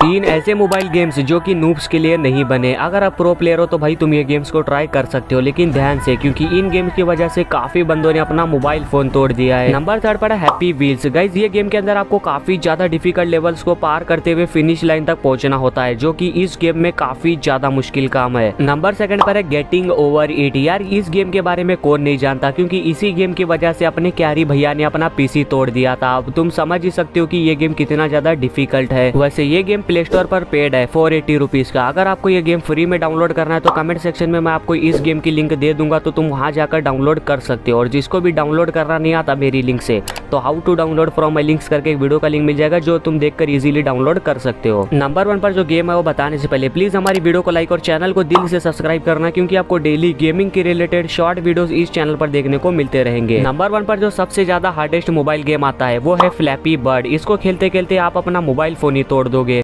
3 ऐसे mobile games जो कि नूब्स के लिए नहीं बने। अगर आप प्रो प्लेयर हो तो भाई तुम ये गेम्स को ट्राई कर सकते हो, लेकिन ध्यान से, क्योंकि इन गेम्स की वजह से काफी बंदों ने अपना मोबाइल फोन तोड़ दिया है। नंबर 3 पर है हैप्पी व्हील्स। गाइज ये गेम के अंदर आपको काफी ज्यादा डिफिकल्ट लेवल्स को पार करते हुए फिनिश लाइन तक पहुंचना होता है, जो कि इस गेम में काफी ज्यादा मुश्किल काम है। नंबर 2 पर है गेटिंग ओवर इट। यार इस गेम के बारे में कौन नहीं जानता, क्योंकि इसी गेम की वजह से अपने क्यारी भैया ने अपना पीसी तोड़ दिया था। अब तुम समझ ही सकते हो कि ये गेम कितना ज्यादा डिफिकल्ट है। वैसे ये गेम प्ले स्टोर पर पेड है 480 रुपीज का। अगर आपको ये गेम फ्री में डाउनलोड करना है तो कमेंट सेक्शन में मैं आपको इस गेम की लिंक दे दूंगा, तो तुम वहां जाकर डाउनलोड कर सकते हो। और जिसको भी डाउनलोड करना नहीं आता मेरी लिंक से, तो how to download from my links करके एक वीडियो का लिंक मिल जाएगा, जो तुम देखकर इजीली डाउनलोड कर सकते हो। नंबर 1 पर जो गेम है वो बताने से पहले प्लीज हमारी वीडियो को लाइक और चैनल को दिल से सब्सक्राइब करना, क्योंकि आपको डेली गेमिंग के रिलेटेड शॉर्ट वीडियोस इस चैनल पर देखने को मिलते रहेंगे। नंबर 1 पर जो सबसे ज्यादा हार्डेस्ट मोबाइल गेम आता है वो है फ्लैपी बर्ड। इसको खेलते खेलते आप अपना मोबाइल फोन ही तोड़ दोगे।